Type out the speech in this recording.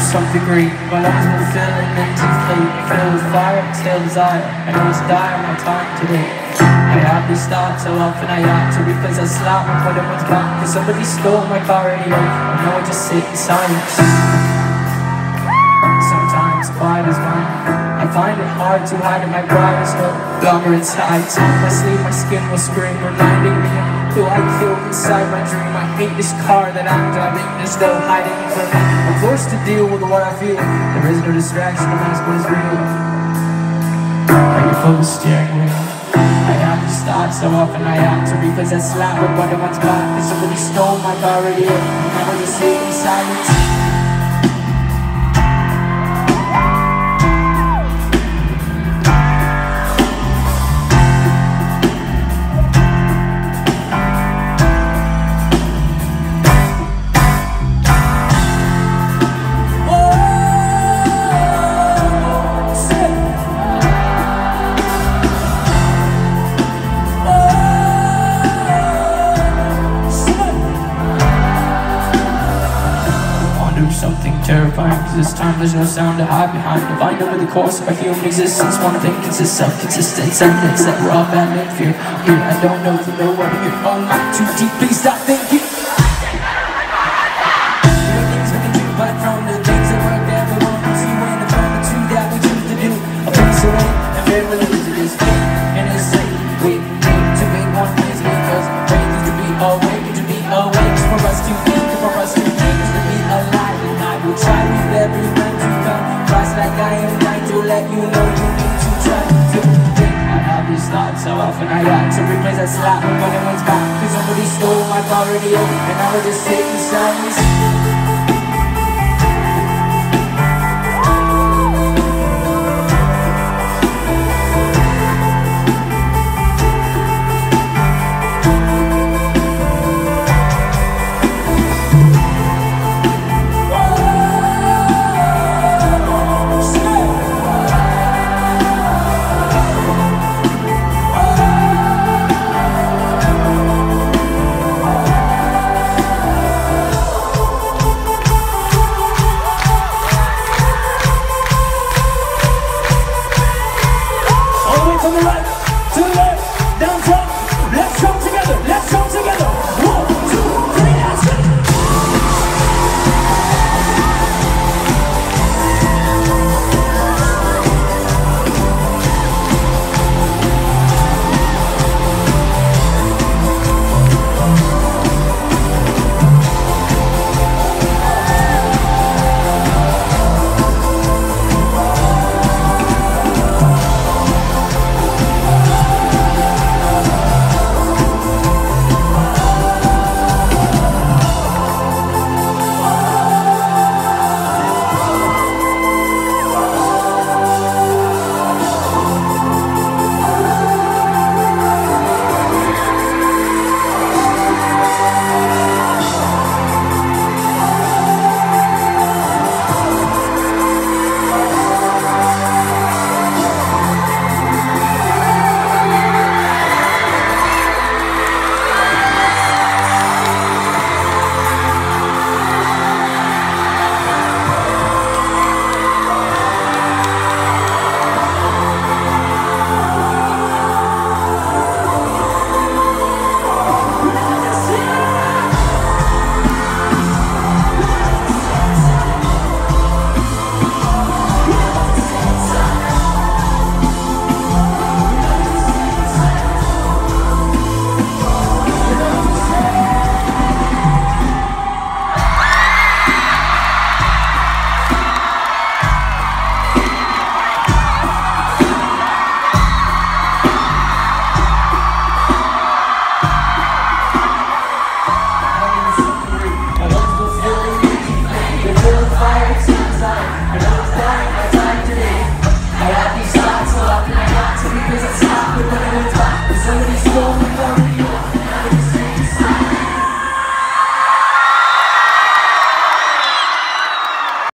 some degree. My lungs will fill and then deflate, filled with fire, still desire. I know it's dire, my time today. I have these thoughts so often I ought to replace a slap and put it one's back. Cause somebody stole my car radio, and now I just sit in silence. Sometimes quiet is mine. I find it hard to hide it, my pride is no longer inside. So if I sleep, my skin will scream, reminding me of who I killed inside my dream. I hate this car that I'm driving, there's no hiding from me. I'm forced to deal with what I feel. There is no distraction to mask what is real. Are you full of steering wheel? I have these thoughts so often I have to replace that slap with what one's back. Cause somebody stole my car radio, and now I just sit in silence. Something terrifying, cause this time there's no sound to hide behind. If I know the course of our human existence, one thing consists of consistence, and it's that we're all bad in fear. Here, I don't know if you know what you're on like too deep, please stop thinking. The things we can do, but from the things that work, everyone can see when it's from the two that we choose to do. A place away, and very religious to this thing, and it's safe. We need to make one place, because waiting to be awake, to be awake, for us to think, for us to think, to be alive. We'll try with every friend to come Christ like I am trying to let you know you need to try to think. I have these thoughts so often I got to replace that slap when it one's back. Cause somebody stole my car radio, and I would just sit in silence.